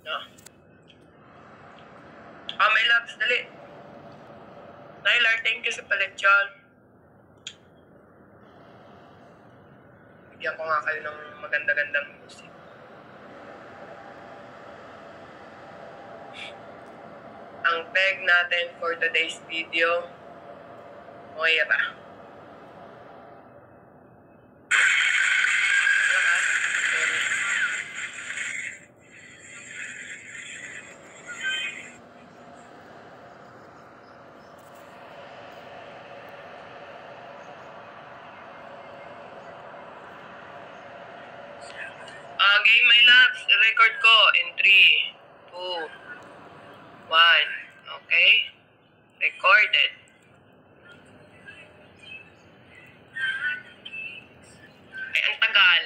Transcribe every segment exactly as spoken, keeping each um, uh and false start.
No? Ah, may loves, dali. Nylar, thank you sa paletsyon. Bigyan ko nga kayo ng maganda-gandang music. Ang tag natin for today's video, Moira. Uh, game my loves, record ko in three, two, one. Okay? Recorded. Ay, ang tagal.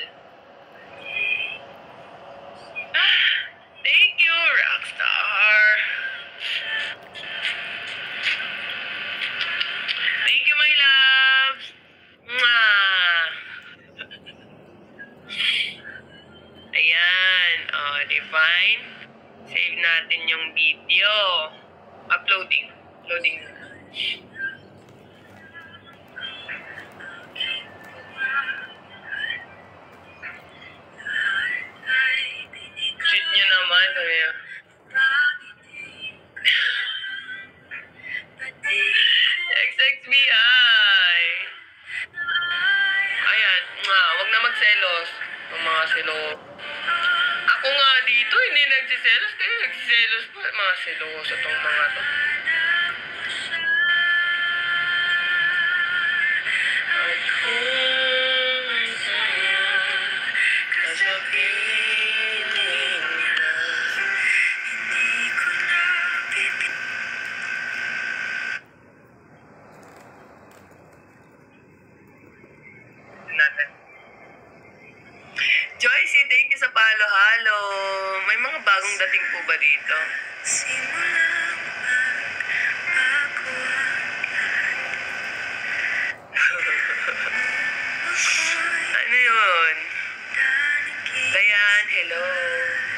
Thank you, Rockstar. Thank you, my loves. Mwah. Ayan. Oh, divine. Save natin yung video. Uploading. Uploading. Shit nyo naman. Sabi nyo. X X B I. Ayan. Nga, wag na magselos. Yung mga selo. Ako nga dito, hindi nagsiselos. Kaya nagsiselos pa. Mga seloso tong mga to. At kung saya, kasabihin na hindi ko na pipilitin natin. Joyce, thank you sa palo-halo. May mga bagong dating po ba dito? Ano yun? Dayan, hello.